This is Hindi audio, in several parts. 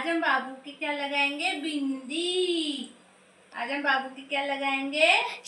आज हम बाबू की क्या लगाएंगे? बिंदी। आज हम बाबू की क्या लगाएंगे?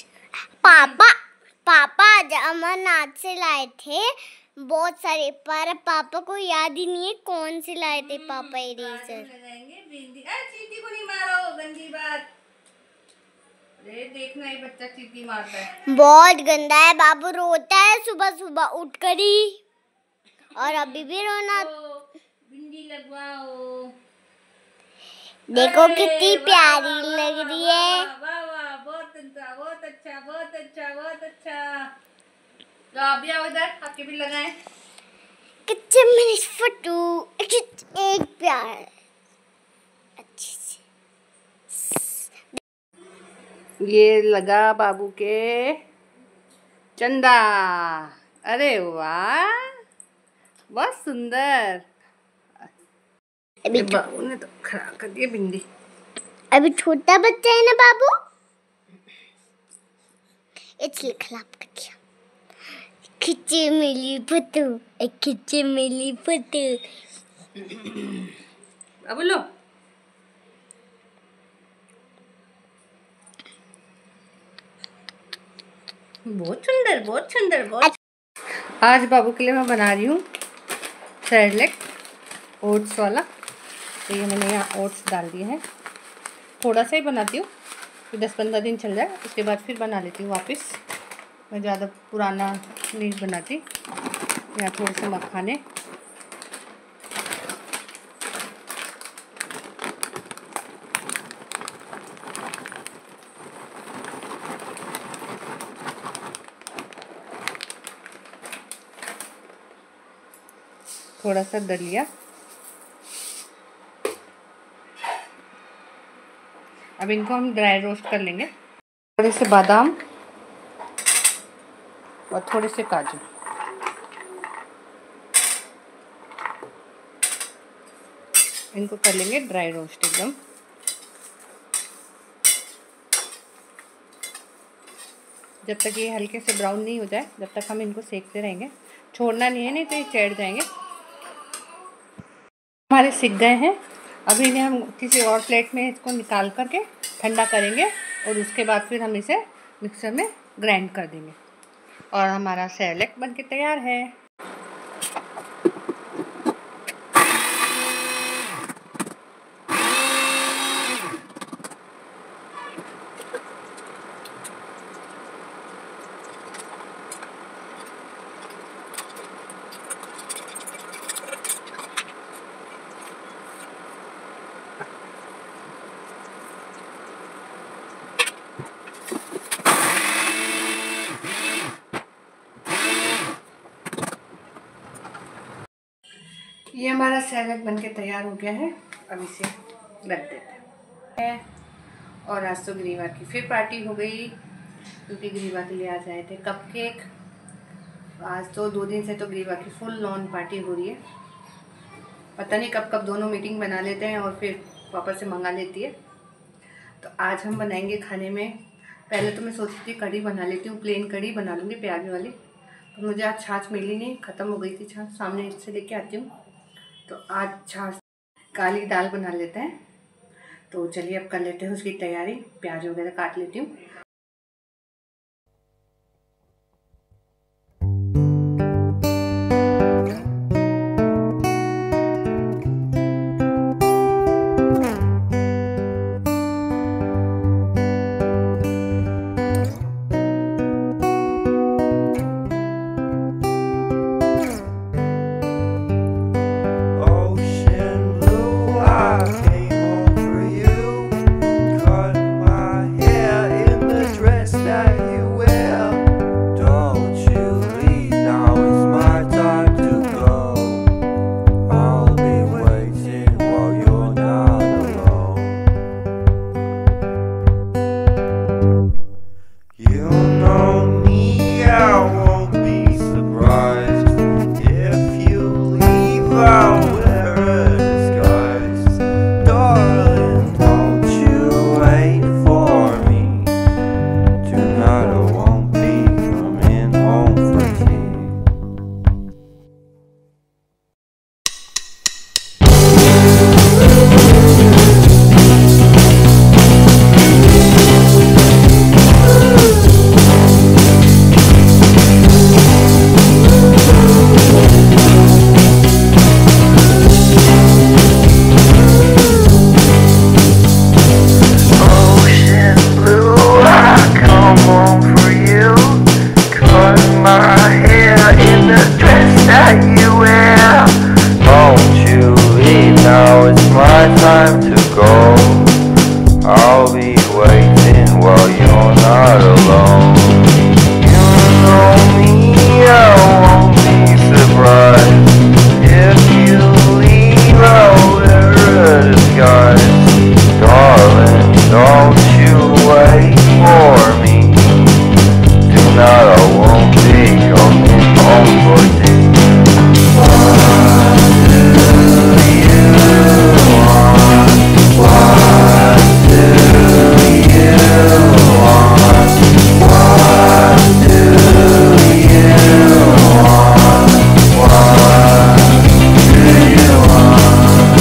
पापा आज अमरनाथ से लाए थे बहुत सारे, पर पापा को याद ही नहीं है कौन से लाए थे पापा इरेजर। लगाएंगे बिंदी। चींटी को नहीं मारो, गंदी बात। अरे देखना ये बच्चा चींटी मारता है। बहुत गंदा है, बाबू रोता है सुबह सुबह उठकर ही, और अभी भी रोना। बिंदी लगवाओ। देखो कितनी प्यारी लग रही है। वाह वाह, बहुत अच्छा, बहुत अच्छा, बहुत अच्छा, बहुत अच्छा। तो आप भी आओ इधर, आपके भी लगाएं। कितने मेरी फोटो एक प्यार अच्छी से। ये लगा बाबू के चंदा। अरे वाह, बहुत सुंदर। अभी बाबू ने तो खराब कर दिया बिंदी। अभी छोटा बच्चा है ना बाबू, इसलिए खराब कर दिया। खिंचे मिली फोटो, खिंचे मिली फोटो। अब लो। बहुत सुंदर, बहुत सुंदर, बहुत। आज बाबू के लिए मैं बना रही हूँ सेरेलैक ओट्स वाला। तो ये मैंने यहाँ ओट्स डाल दिए हैं, थोड़ा सा ही बनाती हूँ कि 10-15 दिन चल जाए, उसके बाद फिर बना लेती हूँ वापस। मैं ज़्यादा पुराना नहीं बनाती। यहाँ थोड़े से मखाने, थोड़ा सा दलिया। अब इनको हम ड्राई रोस्ट कर लेंगे। थोड़े से बादाम और थोड़े से काजू। इनको कर लेंगे ड्राई रोस्ट एकदम। जब तक ये हल्के से ब्राउन नहीं हो जाए, जब तक हम इनको सेकते रहेंगे। छोड़ना नहीं है, नहीं तो ये चढ़ जाएंगे। हमारे सिक गए हैं। अभी इन्हें हम किसी और प्लेट में इसको निकाल करके ठंडा करेंगे, और उसके बाद फिर हम इसे मिक्सर में ग्राइंड कर देंगे, और हमारा सेरेलैक बनके तैयार है। ये हमारा सेरेलैक बनके तैयार हो गया है। अब इसे रख देते हैं। और आज तो ग्रीवा की फिर पार्टी हो गई, क्योंकि ग्रीवा के लिए आज आए थे कपकेक। आज तो 2 दिन से तो ग्रीवा की फुल लॉन पार्टी हो रही है। पता नहीं कब कब दोनों मीटिंग बना लेते हैं और फिर वापस से मंगा लेती है। तो आज हम बनाएंगे खाने में, पहले तो मैं सोची थी कढ़ी बना लेती हूँ, प्लेन कढ़ी बना लूँगी प्याज वाली। तो मुझे आज छाछ मिली नहीं, ख़त्म हो गई थी छाछ, सामने इससे लेके आती हूँ। तो आज छाछ काली दाल बना लेते हैं। तो चलिए अब कर लेते हैं उसकी तैयारी। प्याज वगैरह काट लेती हूँ। my time to go. I'll be waiting while you're not alone. You know me, I won't be surprised if you leave. I'll wear a disguise. Darling, don't you wait for me. Tonight I won't be coming home for tea. What do you want? What do you want? What do you want? What do you want?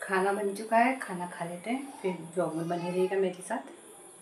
खाना बन चुका है, खाना खा लेते हैं, फिर ब्लॉग में बने रहेगा मेरे साथ।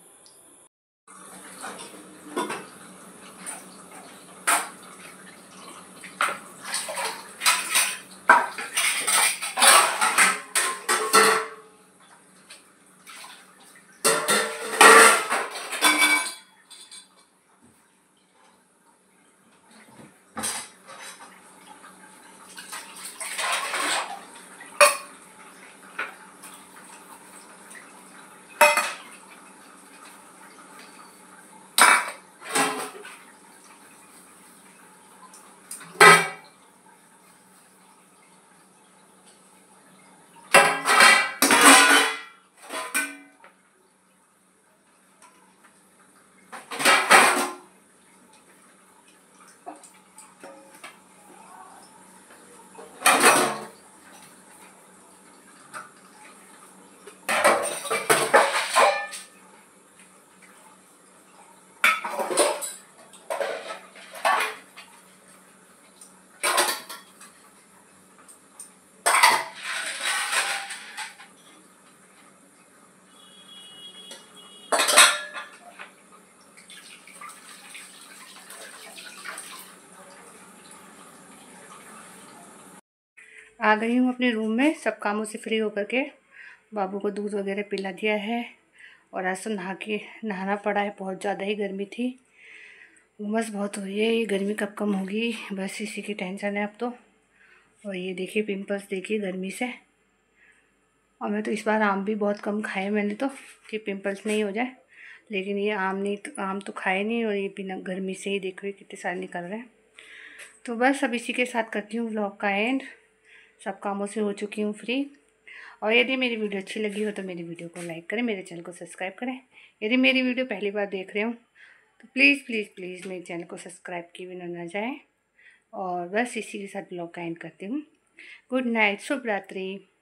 आ गई हूँ अपने रूम में, सब कामों से फ्री होकर के। बाबू को दूध वगैरह पिला दिया है और आज तो नहाना पड़ा है, बहुत ज़्यादा ही गर्मी थी, उमस बहुत हुई है। ये गर्मी कब कम होगी, बस इसी की टेंशन है अब तो। और ये देखिए पिंपल्स देखिए गर्मी से। और मैं तो इस बार आम भी बहुत कम खाए मैंने तो, कि पिंपल्स नहीं हो जाए, लेकिन ये आम तो खाए नहीं, और ये बिना गर्मी से ही देखो कितने सारे निकल रहे हैं। तो बस अब इसी के साथ करती हूँ व्लॉग का एंड। सब कामों से हो चुकी हूँ फ्री। और यदि मेरी वीडियो अच्छी लगी हो तो मेरी वीडियो को लाइक करें, मेरे चैनल को सब्सक्राइब करें। यदि मेरी वीडियो पहली बार देख रहे हो तो प्लीज़ प्लीज़ प्लीज़ मेरे चैनल को सब्सक्राइब किए बिना ना जाएं। और बस इसी के साथ ब्लॉग का एंड करती हूँ। गुड नाइट, शुभ रात्रि।